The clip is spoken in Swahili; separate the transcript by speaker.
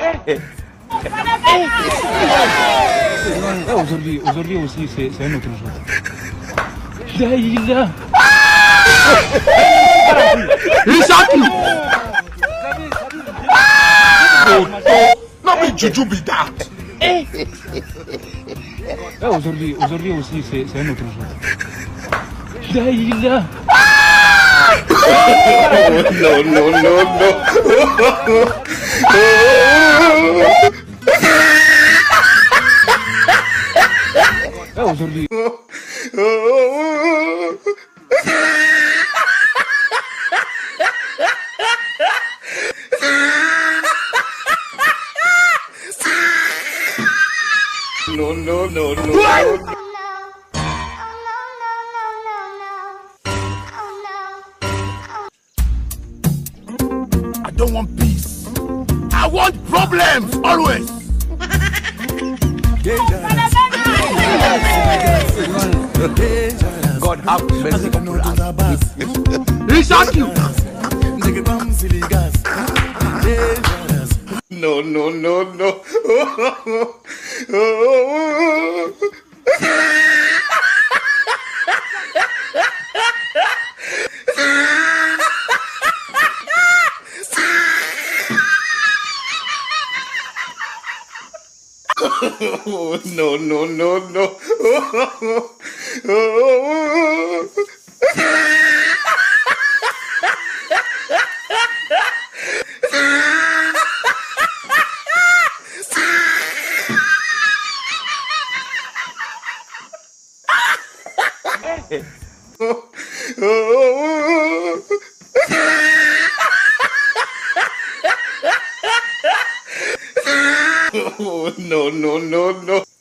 Speaker 1: Aujourd'hui aussi, c'est un autre jour. Daïla.
Speaker 2: Non mais Juju be that.
Speaker 1: Aujourd'hui aussi, c'est un autre jour. Daïla. No. Aujourd'hui.
Speaker 2: No. I don't want peace. I want problems always.
Speaker 3: God have mercy upon us.
Speaker 2: He shot you. No. No. No.